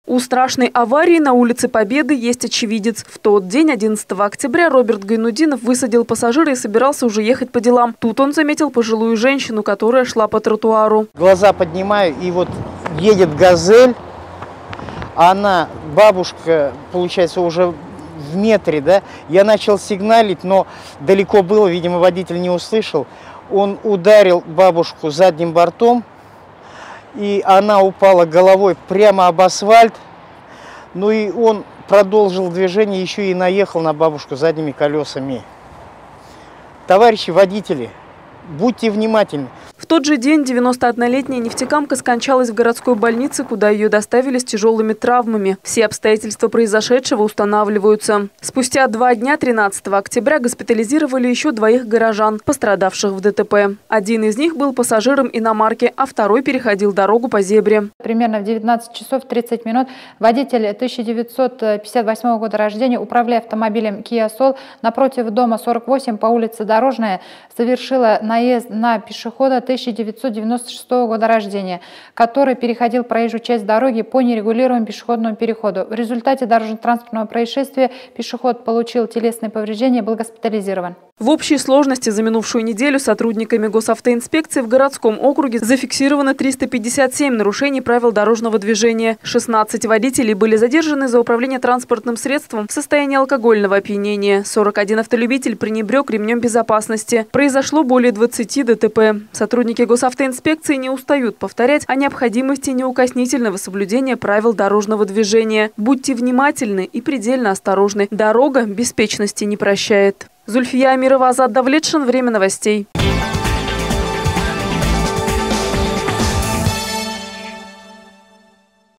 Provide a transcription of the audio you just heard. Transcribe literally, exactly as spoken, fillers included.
У страшной аварии на улице Победы есть очевидец. В тот день, одиннадцатого октября, Роберт Гайнудинов высадил пассажира и собирался уже ехать по делам. Тут он заметил пожилую женщину, которая шла по тротуару. Глаза поднимаю, и вот едет «Газель». Она, бабушка, получается, уже в метре, да? Я начал сигналить, но далеко было, видимо, водитель не услышал. Он ударил бабушку задним бортом, и она упала головой прямо об асфальт. Ну и он продолжил движение, еще и наехал на бабушку задними колесами. Товарищи водители, будьте внимательны. В тот же день девяностооднолетняя нефтекамка скончалась в городской больнице, куда ее доставили с тяжелыми травмами. Все обстоятельства произошедшего устанавливаются. Спустя два дня, тринадцатого октября, госпитализировали еще двоих горожан, пострадавших в ДТП. Один из них был пассажиром иномарки, а второй переходил дорогу по зебре. Примерно в девятнадцать часов тридцать минут водитель тысяча девятьсот пятьдесят восьмого года рождения, управляя автомобилем Kia Soul, напротив дома сорок восемь по улице Дорожная, совершила наезд на пешехода тысяча девятьсот девяносто шестого года рождения, который переходил проезжую часть дороги по нерегулируемому пешеходному переходу. В результате дорожно-транспортного происшествия пешеход получил телесные повреждения и был госпитализирован. В общей сложности за минувшую неделю сотрудниками госавтоинспекции в городском округе зафиксировано триста пятьдесят семь нарушений правил дорожного движения. шестнадцать водителей были задержаны за управление транспортным средством в состоянии алкогольного опьянения. сорок один автолюбитель пренебрег ремнем безопасности. Произошло более двадцати ДТП. Сотрудники госавтоинспекции не устают повторять о необходимости неукоснительного соблюдения правил дорожного движения. Будьте внимательны и предельно осторожны. Дорога беспечности не прощает. Зульфия Амирова, Азат Давлетшин. Время новостей.